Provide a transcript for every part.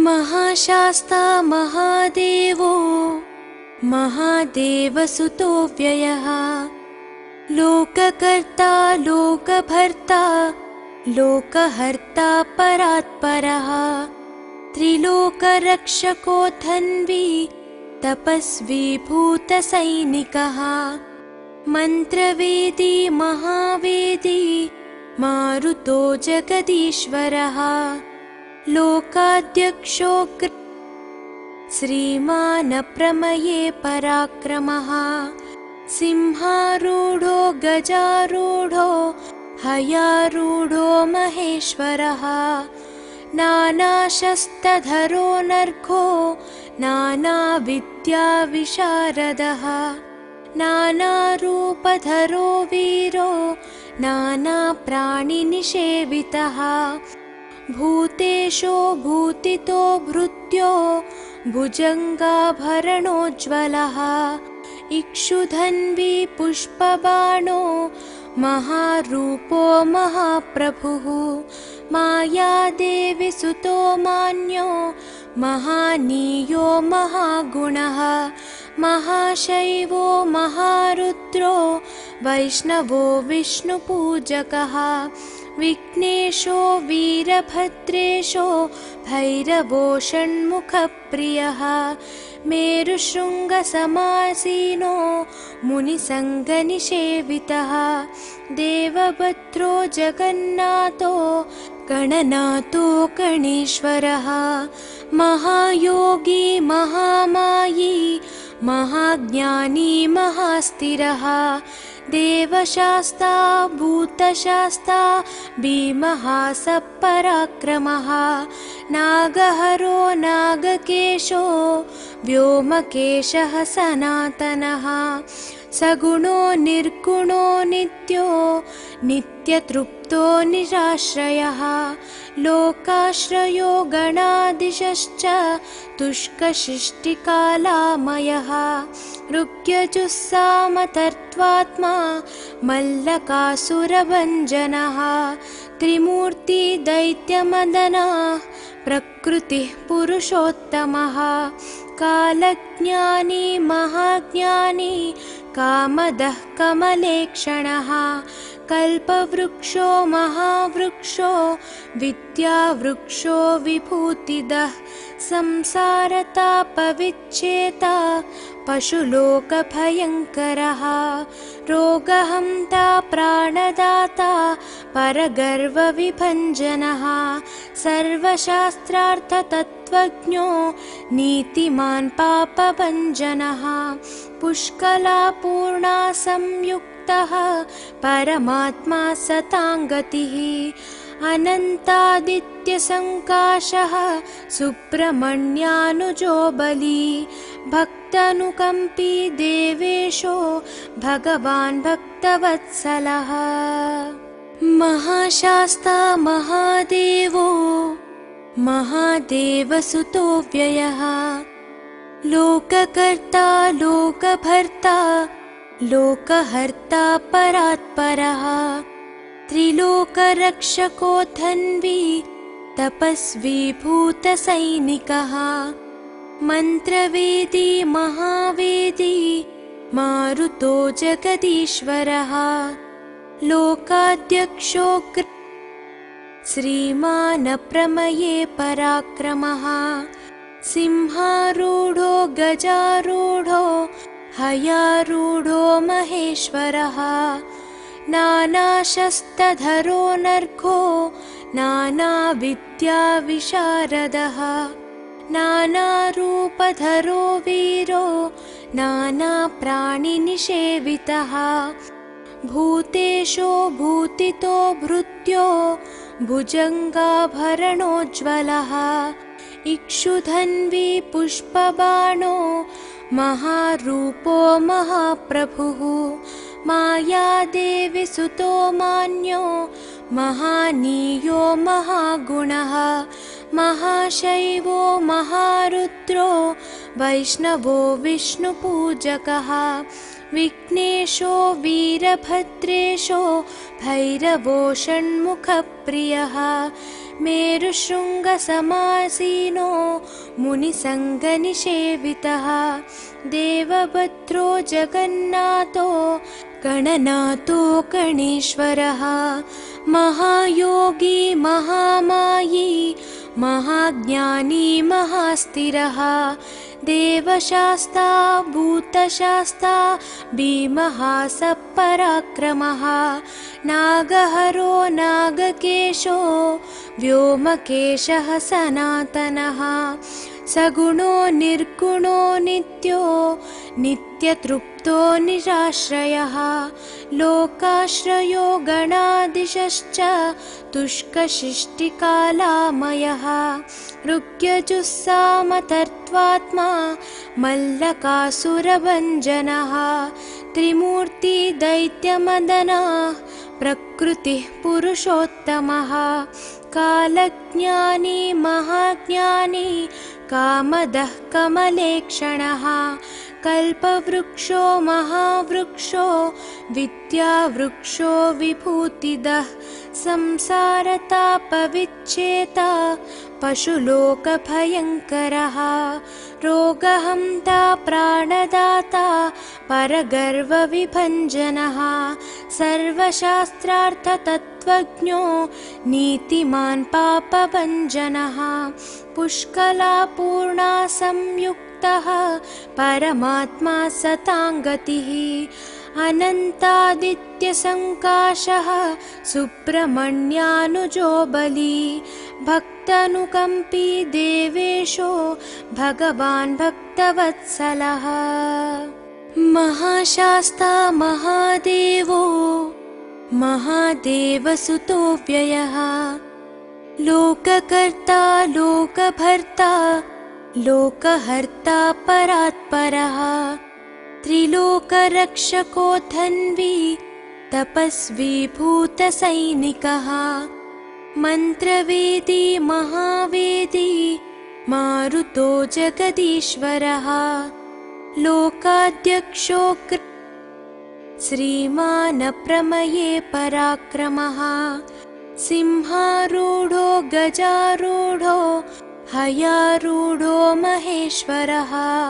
महाशास्ता महादेवो महादेवसुतो व्ययः लोककर्ता लोकभर्ता लोकहर्ता परात्परः त्रिलोकरक्षको धन्वी तपस्वी भूतसैनिकः मन्त्रवेदी महावेदी मारुतो जगदीश्वरः लोकाध्यक्षो श्रीमानप्रमये पराक्रमः सिंहारूढो गजारूढो हयारूढो महेश्वरः नानाशस्त्रधरो नर्घो नानाविद्याविशारदः नानारूपधरो वीरो नानाप्राणिनिषेवितः भूतेशो भूतितो भृत्यो भुजङ्गाभरणोज्ज्वलः इक्षुधन्वी पुष्पबाणो महारूपो महाप्रभुः मायादेवी सुतो मान्यो महानीयो महागुणः महाशैवो महारुद्रो वैष्णवो विष्णुपूजकः विघ्नेशो वीरभद्रेशो भैरवो षण्मुखप्रियः मेरुशृङ्गसमासीनो मुनिसङ्गनिषेवितः देवभद्रो जगन्नाथो गणनाथो गणेश्वरः महायोगी महामायी महाज्ञानी महास्थिरः देवशास्ता भूतशास्ता भीमः सपराक्रमः नागहरो नागकेशो व्योमकेशः सनातनः सगुणो निर्गुणो नित्यो नित्यतृप्तो निराश्रयः लोकाश्रयो गणाधीशश्च तुष्कशिष्टिकालामयः ऋग्यजुस्सामतर्त्वात्मा मल्लकासुरभञ्जनः त्रिमूर्ति दैत्यमदनः प्रकृतिः पुरुषोत्तमः कालज्ञानी महाज्ञानी कामदः कमलेक्षणः कल्पवृक्षो महावृक्षो विद्यावृक्षो विभूतिदः संसारतापविच्छेता पशुलोकभयङ्करः रोगहन्ता प्राणदाता परगर्वविभञ्जनः सर्वशास्त्रार्थतत्त्वज्ञो नीतिमान् पापभञ्जनः पुष्कलापूर्णा संयुक्तः परमात्मा सताङ्गतिः अनन्तादित्यसङ्काशः सुब्रह्मण्यानुजो बली भक्तानुकम्पी देवेशो भगवान् भक्तवत्सलः महाशास्ता महादेवो महादेवसुतो व्ययः लोककर्ता लोकभर्ता लोकहर्ता परात्परः त्रिलोकरक्षको धन्वी तपस्वी भूतसैनिकः मन्त्रवेदी महावेदी मारुतो जगदीश्वरः लोकाध्यक्षो श्रीमानप्रमये पराक्रमः सिंहारूढो गजारूढो हयारूढो महेश्वरः नानाशस्त्रधरो नर्घो नानाविद्याविशारदः नानारूपधरो वीरो नानाप्राणिनिषेवितः भूतेशो भूतितो भृत्यो भुजङ्गाभरणोज्ज्वलः इक्षुधन्वी पुष्पबाणो महारूपो महाप्रभुः मायादेवी सुतो मान्यो महानीयो महागुणः महाशैवो महारुद्रो वैष्णवो विष्णुपूजकः विघ्नेशो वीरभद्रेशो भैरवो षण्मुखप्रियः मेरुशृङ्गसमासीनो मुनिसङ्गनिषेवितः देवभद्रो जगन्नाथो गणनाथो गणेश्वरः महायोगी महामायी महाज्ञानी महास्थिरः देवशास्ता भूतशास्ता भीमः सपराक्रमः नागहरो नागकेशो व्योमकेशः सनातनः सगुणो निर्गुणो नित्यो नित्यतृप्तो निराश्रयः लोकाश्रयो गणाधीशश्च तुष्कशिष्टिकालामयः ऋग्यजुस्सामतर्त्वात्मा मल्लकासुरभञ्जनः त्रिमूर्ति दैत्यमदनः प्रकृतिः पुरुषोत्तमः कालज्ञानी महाज्ञानी कामदः कमलेक्षणः कल्पवृक्षो महावृक्षो विद्यावृक्षो विभूतिदः संसारतापविच्छेता पशुलोकभयङ्करः रोगहन्ता प्राणदाता परगर्वविभञ्जनः सर्वशास्त्रार्थतत्त्वज्ञो नीतिमान् पापभञ्जनः पुष्कलापूर्णा संयुक्तः परमात्मा सताङ्गतिः अनन्तादित्यसङ्काशः सुब्रह्मण्यानुजो बली भक्तानुकम्पी देवेशो भगवान् भक्तवत्सलः महाशास्ता महादेवो महादेवसुतो व्ययः लोककर्ता लोकभर्ता लोकहर्ता परात्परः त्रिलोकरक्षको धन्वी तपस्वी भूतसैनिकः मन्त्रवेदी महावेदी मारुतो जगदीश्वरः लोकाध्यक्षो श्रीमानप्रमये पराक्रमः सिंहारूढो गजारूढो हयारूढो महेश्वरः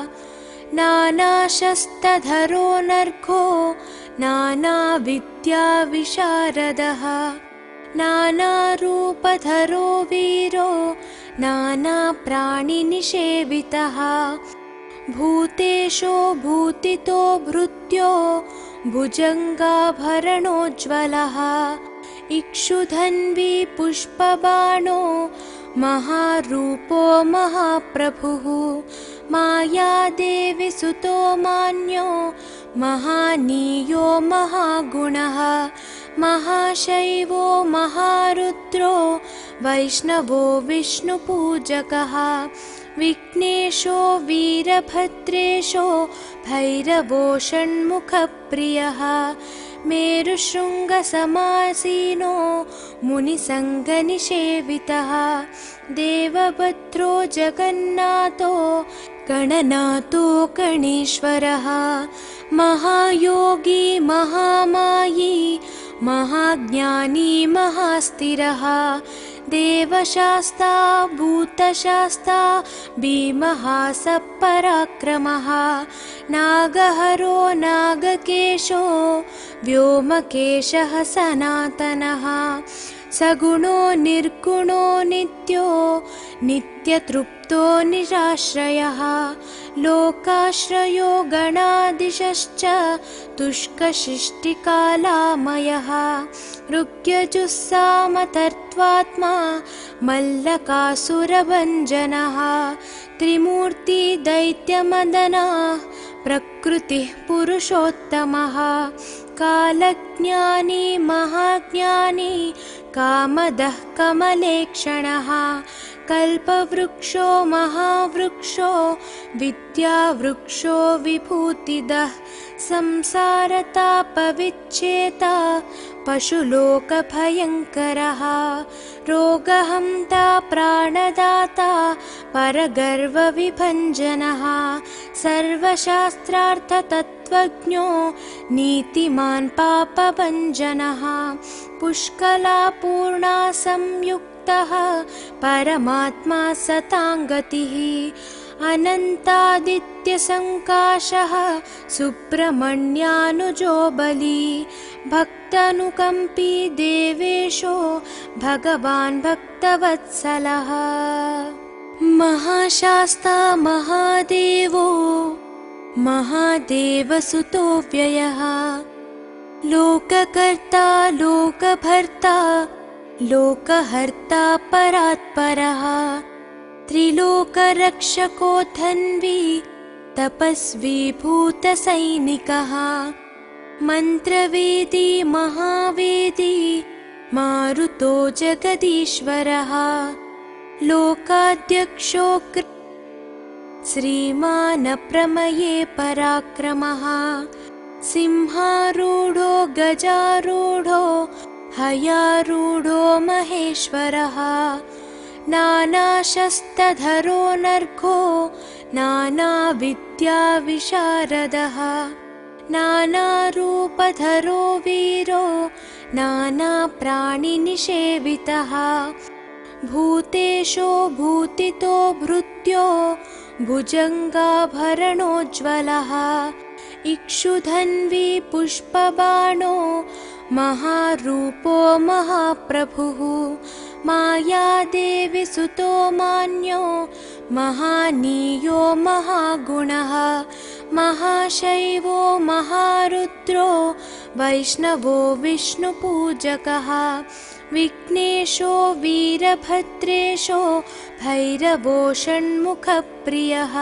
नानाशस्त्रधरो नर्घो नानाविद्याविशारदः नानारूपधरो वीरो नानाप्राणिनिषेवितः भूतेशो भूतितो भृत्यो भुजङ्गाभरणोज्ज्वलः इक्षुधन्वी पुष्पबाणो महारूपो महाप्रभुः मायादेवी सुतो मान्यो महानीयो महागुणः महाशैवो महारुद्रो वैष्णवो विष्णुपूजकः विघ्नेशो वीरभद्रेशो भैरवो षण्मुखप्रियः मेरुशृङ्गसमासीनो मुनिसङ्गनिषेवितः देवभद्रो जगन्नाथो गणनाथो गणेश्वरः महायोगी महामायी महाज्ञानी महास्थिरः देवशास्ता भूतशास्ता भीमः सपराक्रमः नागहरो नागकेशो व्योमकेशः सनातनः सगुणो निर्गुणो नित्यो नित्यतृप्तो निराश्रयः लोकाश्रयो गणाधीशश्च तुष्कशिष्टिकालामयः ऋग्यजुस्सामतर्त्वात्मा मल्लकासुरभञ्जनः त्रिमूर्ति दैत्यमदनः प्रकृतिः पुरुषोत्तमः कालज्ञानी महाज्ञानी कामदः कमलेक्षणः कल्पवृक्षो महावृक्षो विद्यावृक्षो विभूतिदः संसारतापविच्छेता पशुलोकभयङ्करः रोगहन्ता प्राणदाता परगर्वविभञ्जनः सर्वशास्त्रार्थतत्त्वज्ञो नीतिमान् पापभञ्जनः पुष्कलापूर्णा संयुक्तः संयुक्तः परमात्मा सताङ्गतिः अनन्तादित्यसङ्काशः सुब्रह्मण्यानुजो बली भक्तानुकम्पी देवेशो भगवान् भक्तवत्सलः महाशास्ता महादेवो महादेवसुतो व्ययः लोककर्ता लोकभर्ता लोकहर्ता परात्परः त्रिलोकरक्षको धन्वी तपस्वी भूतसैनिकः मन्त्रवेदी महावेदी मारुतो जगदीश्वरः लोकाध्यक्षो श्रीमान् प्रमये पराक्रमः सिंहारूढो गजारूढो हयारूढो महेश्वरः नानाशस्त्रधरो नर्घो नानाविद्याविशारदः नानारूपधरो वीरो नानाप्राणिनिषेवितः भूतेशो भूतितो भृत्यो भुजङ्गाभरणोज्ज्वलः इक्षुधन्वी पुष्पबाणो महारूपो महाप्रभुः मायादेवी सुतो मान्यो महानीयो महागुणः महाशैवो महारुद्रो वैष्णवो विष्णुपूजकः विघ्नेशो वीरभद्रेशो भैरवो षण्मुखप्रियः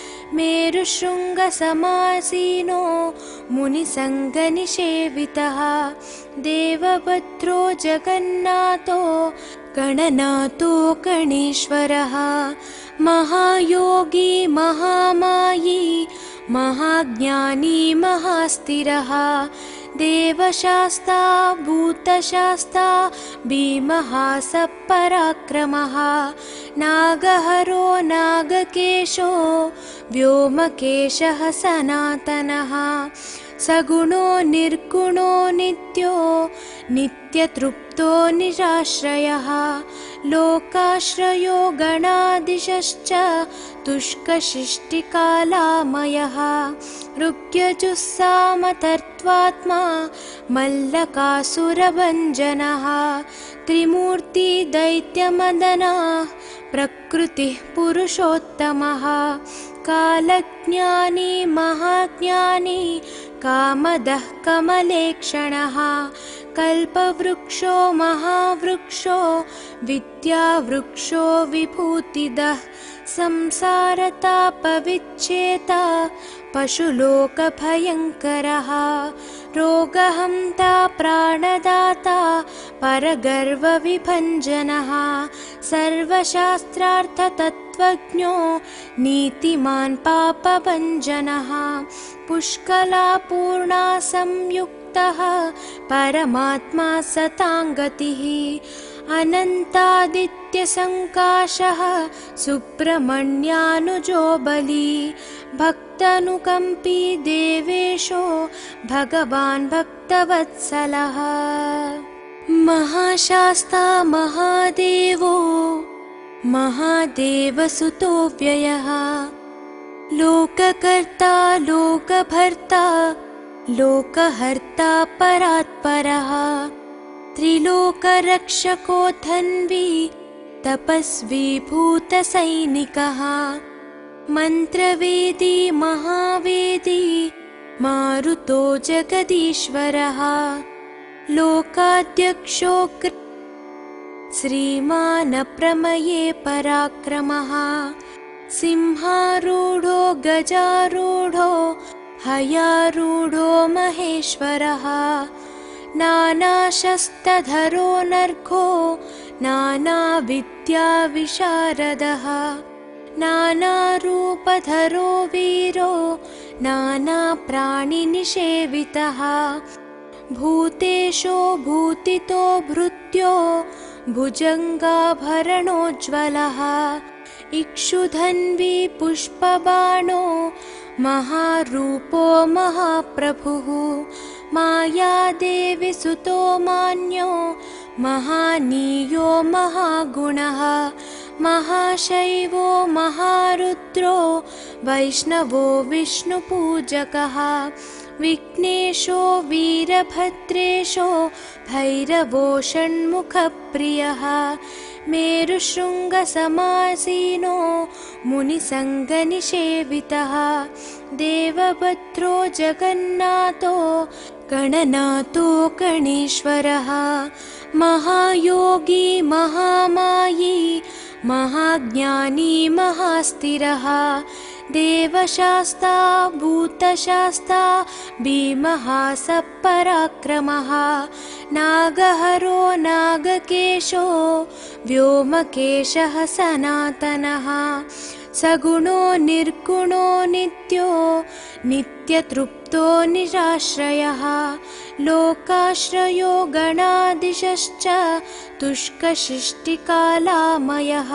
मेरुशृङ्गसमासीनो मुनिसङ्गनिषेवितः देवभद्रो जगन्नाथो गणनाथो गणेश्वरः महायोगी महामायी महाज्ञानी महास्थिरः देवशास्ता भूतशास्ता भीमः सपराक्रमः नागहरो नागकेशो व्योमकेशः सनातनः सगुणो निर्गुणो नित्यो नित्यतृप्तो निराश्रयः लोकाश्रयो गणाधीशश्च तुष्कशिष्टिकालामयः ऋग्यजुस्सामतर्त्वात्मा मल्लकासुरभञ्जनः त्रिमूर्ति दैत्यमदनः प्रकृतिः पुरुषोत्तमः कालज्ञानी महाज्ञानी कामदः कमलेक्षणः कल्पवृक्षो महावृक्षो विद्यावृक्षो विभूतिदः संसारतापविच्छेता पशुलोकभयङ्करः रोगहन्ता प्राणदाता परगर्वविभञ्जनः सर्वशास्त्रार्थतत्त्वज्ञो नीतिमान् पापभञ्जनः पुष्कलापूर्णा संयुक्तः परमात्मा सताङ्गतिः अनन्तादित्यसङ्काशः सुब्रह्मण्यानुजो बली भक्तानुकम्पी देवेशो भगवान् भक्तवत्सलः महाशास्ता महादेवो महादेवसुतो व्ययः लोककर्ता लोकभर्ता लोकहर्ता परात्परः त्रिलोकरक्षको धन्वी तपस्वी भूतसैनिकः मन्त्रवेदी महावेदी मारुतो जगदीश्वरः लोकाध्यक्षो श्रीमान् प्रमये पराक्रमः सिंहारूढो गजारूढो हयारूढो महेश्वरः नानाशस्त्रधरो नर्घो नानाविद्याविशारदः नानारूपधरो वीरो नानाप्राणिनिषेवितः भूतेशो भूतितो भृत्यो भुजङ्गाभरणोज्ज्वलः इक्षुधन्वी पुष्पबाणो महारूपो महाप्रभुः मायादेवी सुतो मान्यो महानीयो महागुणः महाशैवो महारुद्रो वैष्णवो विष्णुपूजकः विघ्नेशो वीरभद्रेशो भैरवो षण्मुखप्रियः मेरुशृङ्गसमासीनो मुनिसङ्गनिषेवितः देवभद्रो जगन्नाथो गणनाथो गणेश्वरः महायोगी महामायी महाज्ञानी महास्थिरः देवशास्ता भूतशास्ता भीमः सपराक्रमः नागहरो नागकेशो व्योमकेशः सनातनः सगुणो निर्गुणो नित्यो नित्यतृप्तो निराश्रयः लोकाश्रयो गणाधीशश्च तुष्कशिष्टिकालामयः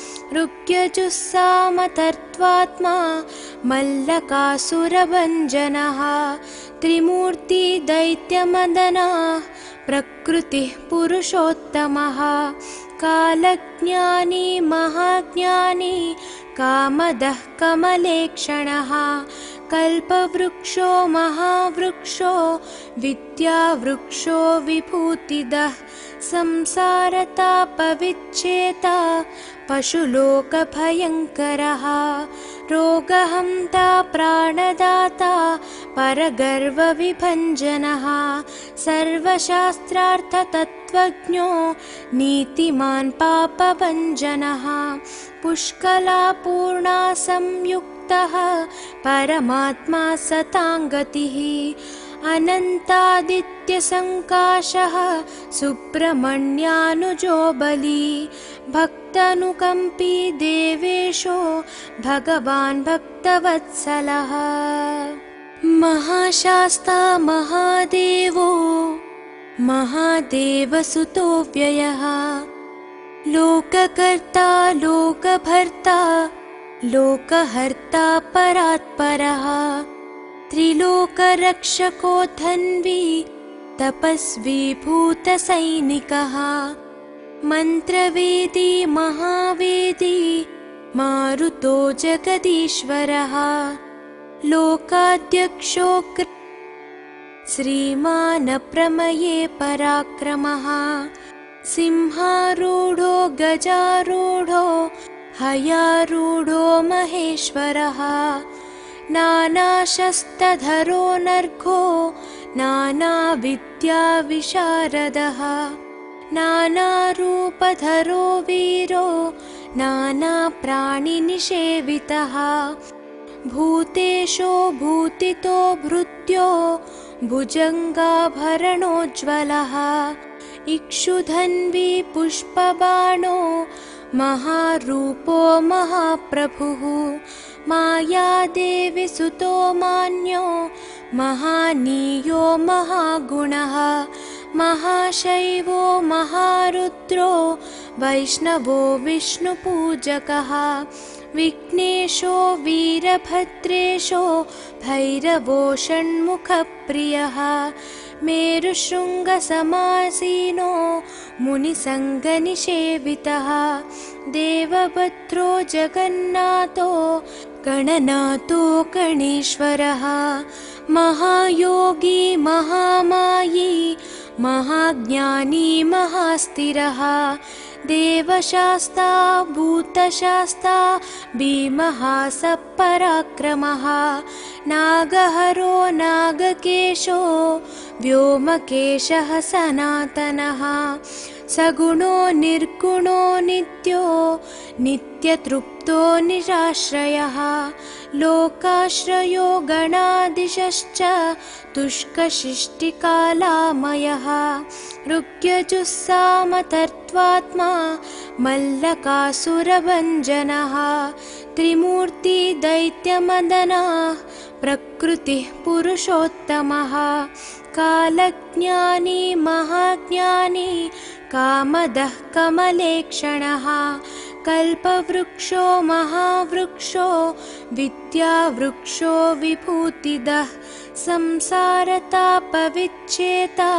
ऋग्यजुस्सामतर्त्वात्मा मल्लकासुरभञ्जनः त्रिमूर्ति दैत्यमदनः प्रकृतिः पुरुषोत्तमः कालज्ञानी महाज्ञानी कामदः कमलेक्षणः कल्पवृक्षो महावृक्षो विद्यावृक्षो विभूतिदः संसारतापविच्छेता पशुलोकभयङ्करः रोगहन्ता प्राणदाता परगर्वविभञ्जनः सर्वशास्त्रार्थतत्त्वज्ञो नीतिमान् पापभञ्जनः पुष्कलापूर्णा संयुक्तः परमात्मा सताङ्गतिः अनन्तादित्यसङ्काशः सुब्रह्मण्यानुजो बली भक्तानुकम्पी देवेशो भगवान् भक्तवत्सलः महाशास्ता महादेवो महादेवसुतो व्ययः लोककर्ता लोकभर्ता लोकहर्ता परात्परः त्रिलोकरक्षको धन्वी तपस्वी भूतसैनिकः मन्त्रवेदी महावेदी मारुतो जगदीश्वरः लोकाध्यक्षो श्रीमान् प्रमये पराक्रमः सिंहारूढो गजारूढो हयारूढो महेश्वरः नानाशस्त्रधरो नर्घो नानाविद्याविशारदः नानारूपधरो वीरो नानाप्राणिनिषेवितः भूतेशो भूतितो भृत्यो भुजङ्गाभरणोज्ज्वलः इक्षुधन्वी पुष्पबाणो महारूपो महाप्रभुः मायादेवी सुतो मान्यो महानीयो महागुणः महाशैवो महारुद्रो वैष्णवो विष्णुपूजकः विघ्नेशो वीरभद्रेशो भैरवो षण्मुखप्रियः मेरुशृङ्गसमासीनो मुनिसङ्गनिषेवितः देवभद्रो जगन्नाथो गणनाथो गणेश्वरः महायोगी महामायी महाज्ञानी महास्थिरः देवशास्ता भूतशास्ता भीमः सपराक्रमः नागहरो नागकेशो व्योमकेशः सनातनः सगुणो निर्गुणो नित्यो नित्यतृप्तो निराश्रयः लोकाश्रयो गणाधीशश्च तुष्कशिष्टिकालामयः ऋग्यजुस्सामतर्त्वात्मा मल्लकासुरभञ्जनः त्रिमूर्ति दैत्यमदनः प्रकृतिः पुरुषोत्तमः कालज्ञानी महाज्ञानी कामदः कमलेक्षणः कल्पवृक्षो महावृक्षो विद्यावृक्षो विभूतिदः संसारतापविच्छेता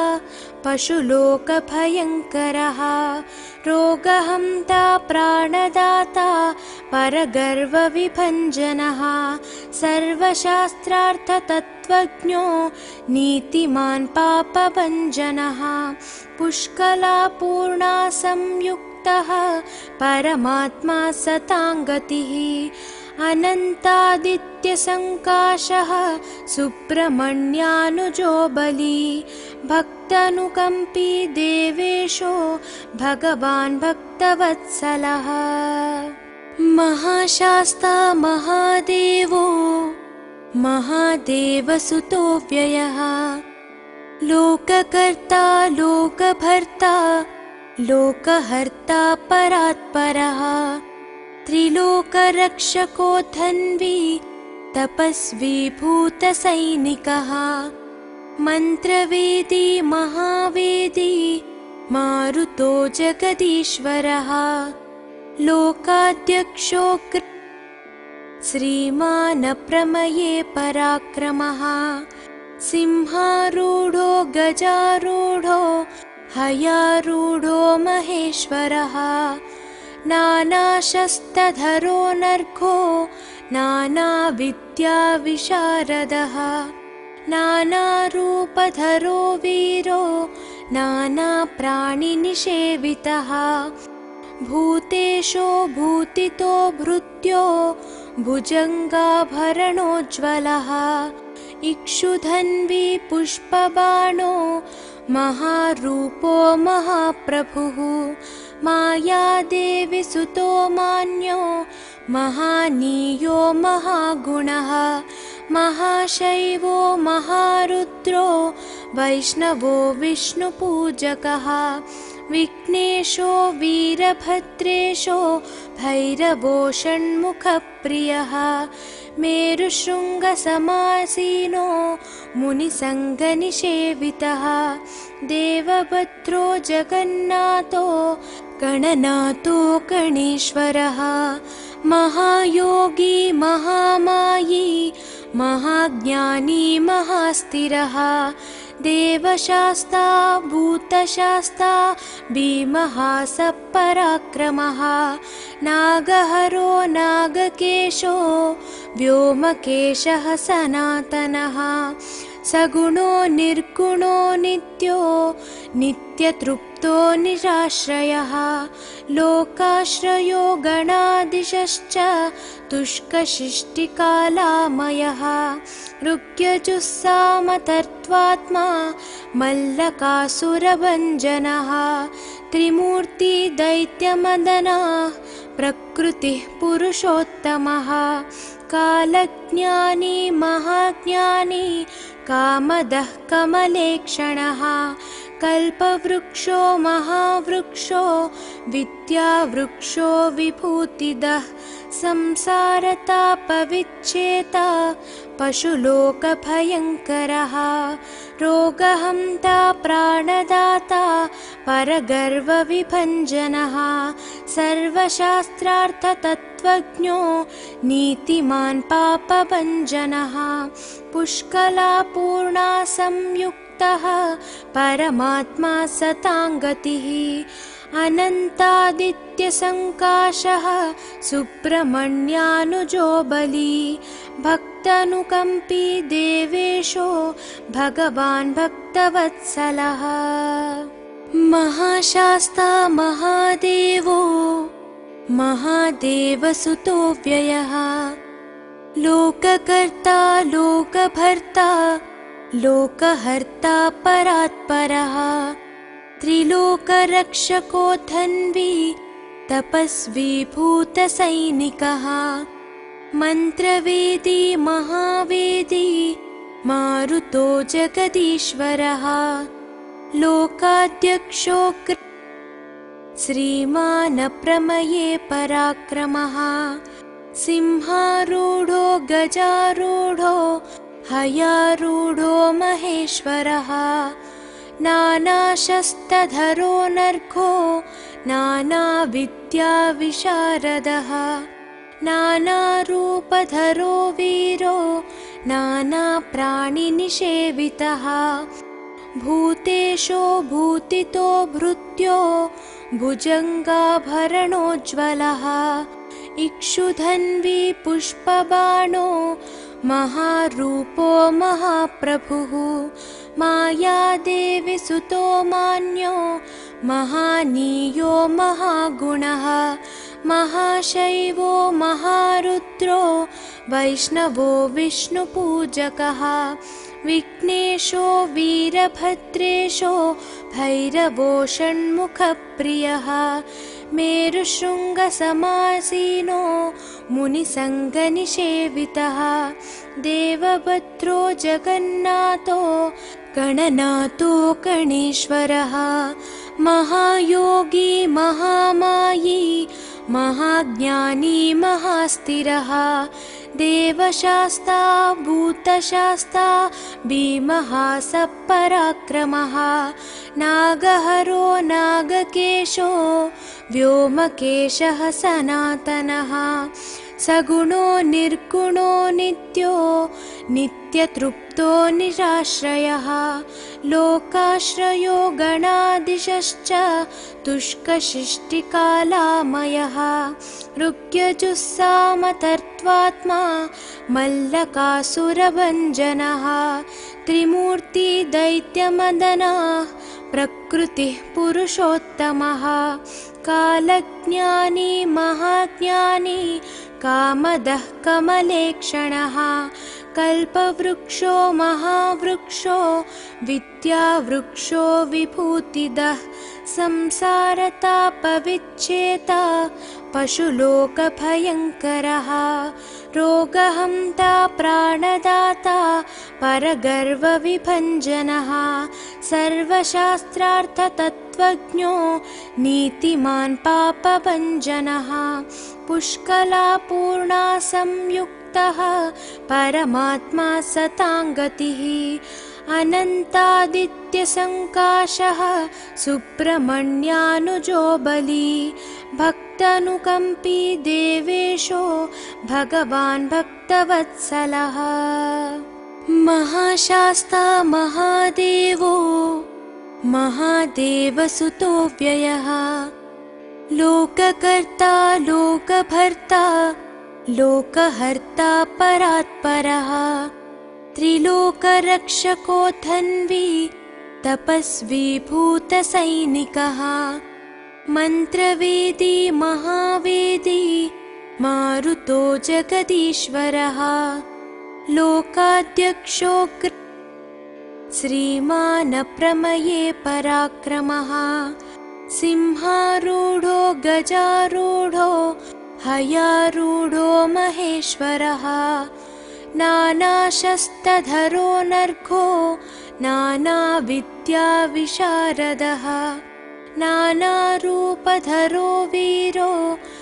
पशुलोकभयङ्करः रोगहन्ता प्राणदाता परगर्वविभञ्जनः सर्वशास्त्रार्थतत्त्वज्ञो नीतिमान् पापभञ्जनः पुष्कलापूर्णा संयुक्तः परमात्मा सताङ्गतिः अनन्तादित्यसङ्काशः सुब्रह्मण्यानुजो बली भक्तानुकम्पी देवेशो भगवान् भक्तवत्सलः महाशास्ता महादेवो महादेवसुतो व्ययः लोककर्ता लोकभर्ता लोकहर्ता परात्परः त्रिलोकरक्षको धन्वी तपस्वी भूतसैनिकः मन्त्रवेदी महावेदी मारुतो जगदीश्वरः लोकाध्यक्षो श्रीमान् प्रमये पराक्रमः सिंहारूढो गजारूढो हयारूढो महेश्वरः नानाशस्त्रधरो नर्घो नानाविद्याविशारदः नानारूपधरो वीरो नानाप्राणिनिषेवितः भूतेशो भूतितो भृत्यो भुजङ्गाभरणोज्ज्वलः इक्षुधन्वी पुष्पबाणो महारूपो महाप्रभुः मायादेवी सुतो मान्यो महानीयो महागुणः महाशैवो महारुद्रो वैष्णवो विष्णुपूजकः विघ्नेशो वीरभद्रेशो भैरवो षण्मुखप्रियः मेरुशृङ्गसमासीनो मुनिसङ्गनिषेवितः देवभद्रो जगन्नाथो गणनाथो गणेश्वरः महायोगी महामायी महाज्ञानी महास्थिरः देवशास्ता भूतशास्ता भीमः सपराक्रमः नागहरो नागकेशो व्योमकेशः सनातनः सगुणो निर्गुणो नित्यो नित्यतृप्तो निराश्रयः लोकाश्रयो गणाधीशश्च तुष्कशिष्टिकालामयः ऋग्यजुस्सामतर्त्वात्मा मल्लकासुरभञ्जनः त्रिमूर्ति दैत्यमदनः प्रकृतिः पुरुषोत्तमः कालज्ञानी महाज्ञानी कामदः कमलेक्षणः कल्पवृक्षो महावृक्षो विद्यावृक्षो विभूतिदः संसारतापविच्छेता पशुलोकभयङ्करः रोगहन्ता प्राणदाता परगर्वविभञ्जनः सर्वशास्त्रार्थतत्त्वज्ञो नीतिमान् पापभञ्जनः पुष्कलापूर्णा संयुक्तः परमात्मा सताङ्गतिः अनन्तादित्यसङ्काशः सुब्रह्मण्यानुजो बली भक्तानुकम्पी देवेशो भगवान् भक्तवत्सलः महाशास्ता महादेवो महादेवसुतो व्ययः लोककर्ता लोकभर्ता लोकहर्ता परात्परः त्रिलोकरक्षको धन्वी तपस्वी भूतसैनिकः मन्त्रवेदी महावेदी मारुतो जगदीश्वरः लोकाध्यक्षो श्रीमान् प्रमये पराक्रमः सिंहारूढो गजारूढो हयारूढो महेश्वरः नानाशस्त्रधरो नर्घो नानाविद्याविशारदः नानारूपधरो वीरो नानाप्राणिनिषेवितः भूतेशो भूतितो भृत्यो भुजङ्गाभरणोज्ज्वलः इक्षुधन्वी पुष्पबाणो महारूपो महाप्रभुः मायादेवी सुतो मान्यो महानीयो महागुणः महाशैवो महारुद्रो वैष्णवो विष्णुपूजकः विघ्नेशो वीरभद्रेशो भैरवो षण्मुखप्रियः मेरुशृङ्गसमासीनो मुनिसङ्गनिषेवितः देवभद्रो जगन्नाथो गणनाथो गणेश्वरः महायोगी महामायी महाज्ञानी महास्थिरः देवशास्ता भूतशास्ता भीमः सपराक्रमः नागहरो नागकेशो व्योमकेशः सनातनः सगुणो निर्गुणो नित्यो नित्यतृप्तो निराश्रयः लोकाश्रयो गणाधीशश्च तुष्कशिष्टिकालामयः ऋग्यजुस्सामतर्त्वात्मा मल्लकासुरभञ्जनः त्रिमूर्ति दैत्यमदनः प्रकृतिः पुरुषोत्तमः कालज्ञानी महाज्ञानी कामदः कमलेक्षणः कल्पवृक्षो महावृक्षो विद्यावृक्षो विभूतिदः संसारतापविच्छेता पशुलोकभयङ्करः रोगहन्ता प्राणदाता परगर्वविभञ्जनः सर्वशास्त्रार्थतत्त्वज्ञो नीतिमान् पापभञ्जनः पुष्कलापूर्णा संयुक्तः परमात्मा सताङ्गतिः अनन्तादित्यसङ्काशः सुब्रह्मण्यानुजो बली भक्तानुकम्पी देवेशो भगवान् भक्तवत्सलः महाशास्ता महादेवो महादेवसुतो व्ययः लोककर्ता लोकभर्ता लोकहर्ता परात्परः त्रिलोकरक्षको धन्वी तपस्वी भूतसैनिकः मन्त्रवेदी महावेदी मारुतो जगदीश्वरः लोकाध्यक्षो श्रीमानप्रमये पराक्रमः सिंहारूढो गजारूढो हयारूढो महेश्वरः नानाशस्त्रधरो नर्घो नानाविद्याविशारदः नानारूपधरो वीरो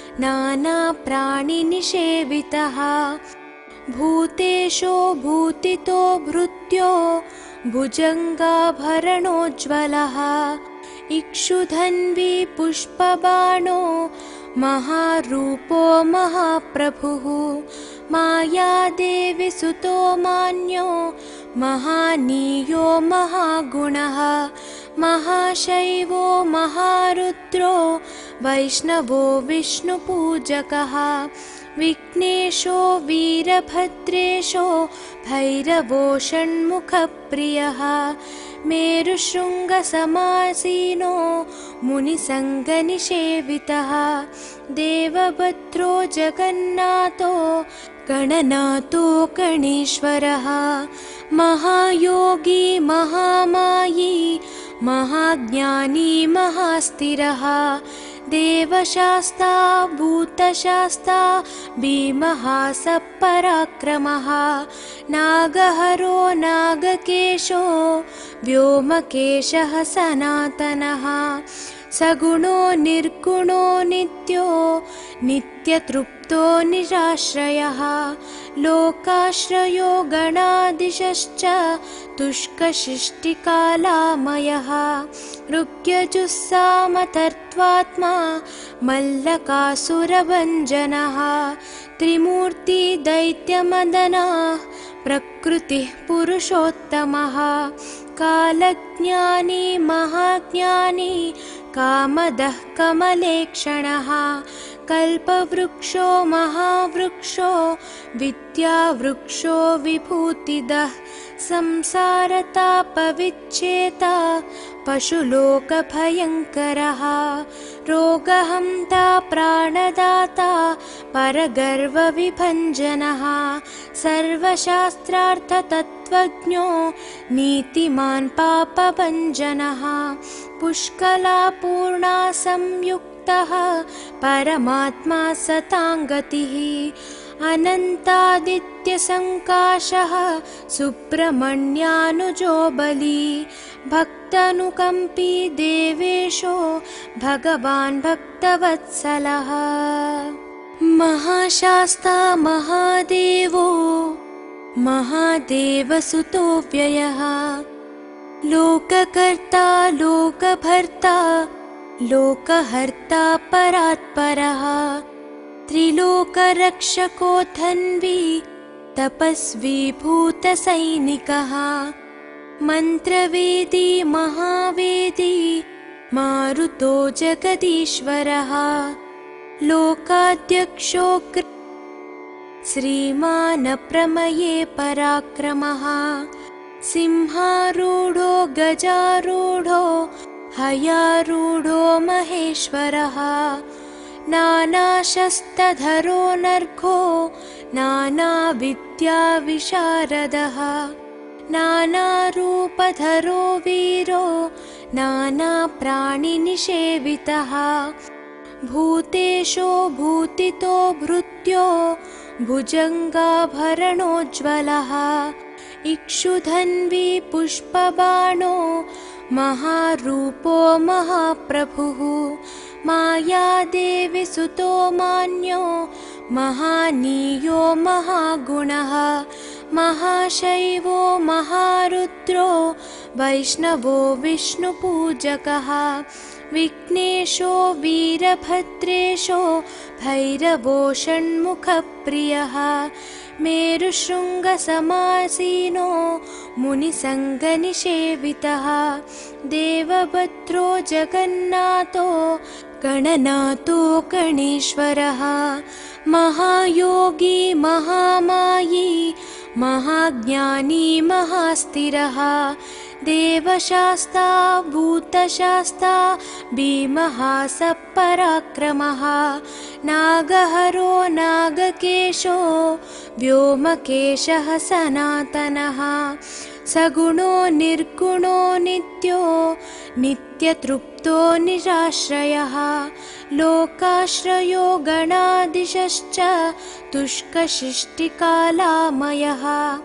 नानाप्राणिनिषेवितः भूतेशो भूतितो भृत्यो भुजङ्गाभरणोज्ज्वलः इक्षुधन्वी पुष्पबाणो महारूपो महाप्रभुः मायादेवी सुतो मान्यो महानीयो महागुणः महाशैवो महारुद्रो वैष्णवो विष्णुपूजकः विघ्नेशो वीरभद्रेशो भैरवो षण्मुखप्रियः मेरुशृङ्गसमासीनो मुनिसङ्गनिषेवितः देवभद्रो जगन्नाथो गणनाथो गणेश्वरः महायोगी महामायी महाज्ञानी महास्थिरः देवशास्ता भूतशास्ता भीमः सपराक्रमः नागहरो नागकेशो व्योमकेशः सनातनः सगुणो निर्गुणो नित्यो नित्यतृप्तो निराश्रयः लोकाश्रयो गणादिशश्च तुष्कशिष्टिकालामयः ऋग्यजुस्सामतर्त्वात्मा मल्लकासुरभञ्जनः त्रिमूर्ति दैत्यमदनाः प्रकृतिः पुरुषोत्तमः कालज्ञानी महाज्ञानी कामदः कमलेक्षणः कल्पवृक्षो महावृक्षो विद्यावृक्षो विभूतिदः संसारतापविच्छेता पशुलोकभयङ्करः रोगहन्ता प्राणदाता परगर्वविभञ्जनः सर्वशास्त्रार्थतत्त्वज्ञो नीतिमान् पापभञ्जनः पुष्कलापूर्णा संयुक्तः परमात्मा सताङ्गतिः अनन्तादित्यसङ्काशः सुब्रह्मण्यानुजो बली भक्तानुकम्पी देवेशो भगवान् भक्तवत्सलः महाशास्ता महादेवो महादेवसुतो व्ययः लोककर्ता लोकभर्ता लोकहर्ता परात्परः त्रिलोकरक्षको धन्वी तपस्वी भूतसैनिकः मन्त्रवेदी महावेदी मारुतो जगदीश्वरः लोकाध्यक्षो श्रीमान् प्रमये पराक्रमः सिंहारूढो गजारूढो हयारूढो महेश्वरः नानाशस्त्रधरो नर्घो नानाविद्याविशारदः नानारूपधरो वीरो नानाप्राणिनिषेवितः भूतेशो भूतितो भृत्यो भुजङ्गाभरणोज्ज्वलः इक्षुधन्वी पुष्पबाणो महारूपो महाप्रभुः मायादेवी सुतो मान्यो महानीयो महागुणः महाशैवो महारुद्रो वैष्णवो विष्णुपूजकः विघ्नेशो वीरभद्रेशो भैरवो षण्मुखप्रियः मेरुशृङ्गसमासीनो मुनिसङ्गनिषेवितः देवभद्रो जगन्नाथो गणनाथो गणेश्वरः महायोगी महामायी महाज्ञानी महास्थिरः देवशास्ता भूतशास्ता भीमः सपराक्रमः नागहरो नागकेशो व्योमकेशः सनातनः सगुणो निर्गुणो नित्यो नित्यतृप्तो निराश्रयः लोकाश्रयो गणादिशश्च तुष्कशिष्टिकालामयः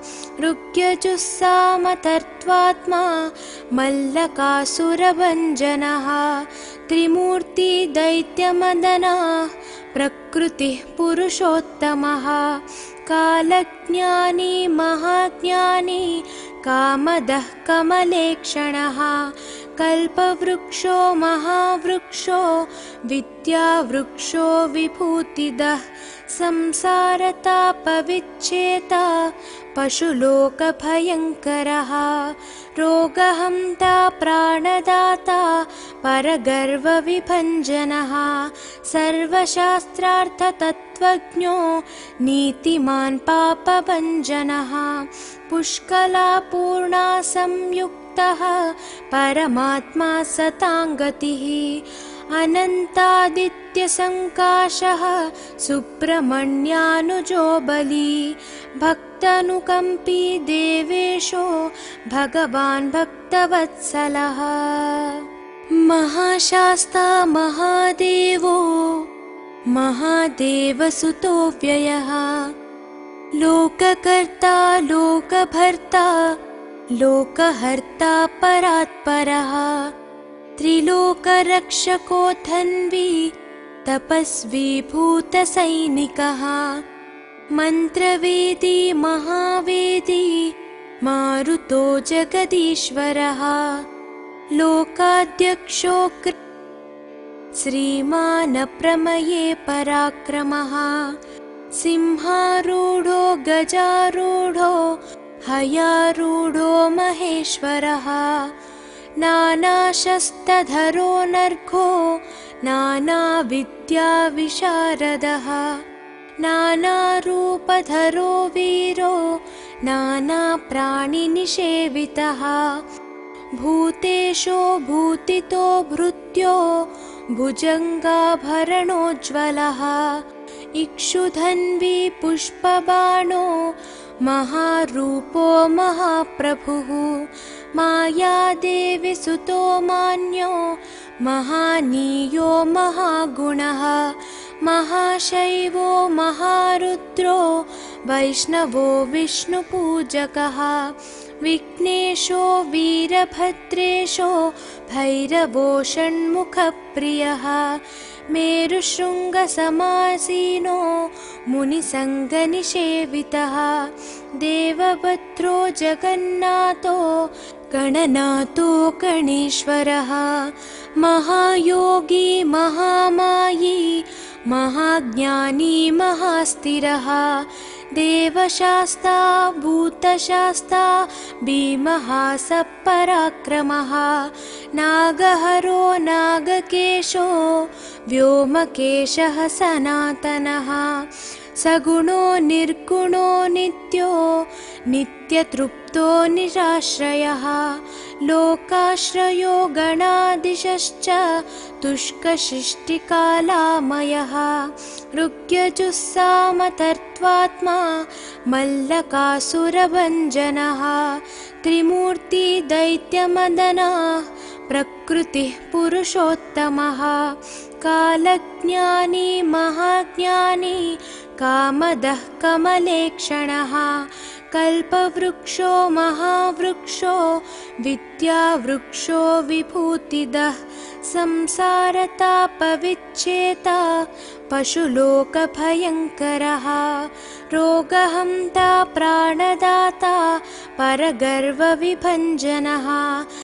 ऋग्यजुस्सामतर्त्वात्मा मल्लकासुरभञ्जनः त्रिमूर्ति दैत्यमदनाः प्रकृतिः पुरुषोत्तमः कालज्ञानी महाज्ञानी कामदः कमलेक्षणः कल्पवृक्षो महावृक्षो विद्यावृक्षो विभूतिदः संसारतापविच्छेता पशुलोकभयङ्करः रोगहन्ता प्राणदाता परगर्वविभञ्जनः सर्वशास्त्रार्थतत्त्वज्ञो नीतिमान् पापभञ्जनः पुष्कलापूर्णा संयुक्तः परमात्मा सताङ्गतिः अनन्तादित्यसङ्काशः सुब्रह्मण्यानुजो बली भक्तानुकम्पी देवेशो भगवान् भक्तवत्सलः महाशास्ता महादेवो महादेवसुतो व्ययः लोककर्ता लोकभर्ता लोकहर्ता परात्परः त्रिलोकरक्षको धन्वी तपस्वी भूतसैनिकः मन्त्रवेदी महावेदी मारुतो जगदीश्वरः लोकाध्यक्षो श्रीमानप्रमये पराक्रमः सिंहारूढो गजारूढो हयारूढो महेश्वरः नानाशस्त्रधरो नर्घो नानाविद्याविशारदः नानारूपधरो वीरो नानाप्राणिनिषेवितः भूतेशो भूतितो भृत्यो भुजङ्गाभरणोज्ज्वलः इक्षुधन्वी पुष्पबाणो महारूपो महाप्रभुः मायादेवी सुतो मान्यो महानीयो महागुणः महाशैवो महारुद्रो वैष्णवो विष्णुपूजकः विघ्नेशो वीरभद्रेशो भैरवो षण्मुखप्रियः मेरुशृङ्गसमासीनो मुनिसङ्गनिषेवितः देवभद्रो जगन्नाथो गणनाथो गणेश्वरः महायोगी महामायी महाज्ञानी महास्थिरः देवशास्ता भूतशास्ता भीमः सपराक्रमः नागहरो नागकेशो व्योमकेशः सनातनः सगुणो निर्गुणो नित्यो नित्यतृप्तो निराश्रयः लोकाश्रयो गणाधीशश्च तुष्कशिष्टिकालामयः ऋग्यजुस्सामतर्त्वात्मा मल्लकासुरभञ्जनः त्रिमूर्ति दैत्यमदनः प्रकृतिः पुरुषोत्तमः कालज्ञानी महाज्ञानी कामदः कमलेक्षणः कल्पवृक्षो महावृक्षो विद्यावृक्षो विभूतिदः संसारतापविच्छेता पशुलोकभयङ्करः रोगहन्ता प्राणदाता परगर्वविभञ्जनः